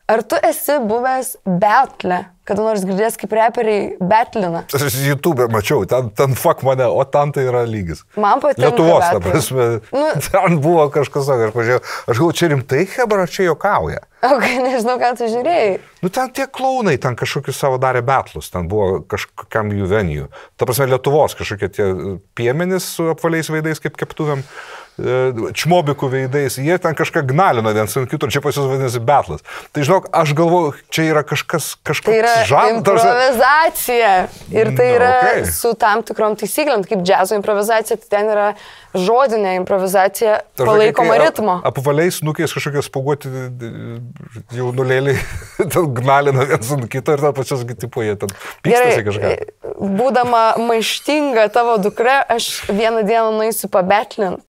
Ar tu esi buvęs betle? Kada nors girdės, kaip reperiai betlina? Aš YouTube mačiau, ten fuck mane, o ten tai yra lygis. Man patinka Lietuvos, ta betlai. prasme. Ten buvo kažkas, aš pažiūrėjau, aš galvoju, čia rimtai hebra, čia juokauja. Nežinau, ką tu žiūrėjai. Ten tie klaunai, ten kažkokius savo darė betlus, ten buvo kažkokiam jų venijų. Ta prasme, Lietuvos kažkokie tie piemenys su apvaliais veidais kaip keptuvėm. Čmobikų veidais, jie ten kažką gnalino viens ant kito, čia pas jūs vadinasi betlas. Tai žinok, aš galvoju, čia yra kažkas Tai yra improvizacija ir tai yra su tam tikrom taisyklėm, kaip džiazo improvizacija, tai ten yra žodinė improvizacija palaikoma ritmo. Apvaliais nukiais kažkokie spuguoti jaunulėliai, ten gnalino viens ant kito ir tą pačios tipo jie ten pykstasi kažką. Būdama maištinga tavo dukra, aš vieną dieną nueisiu pabetlint.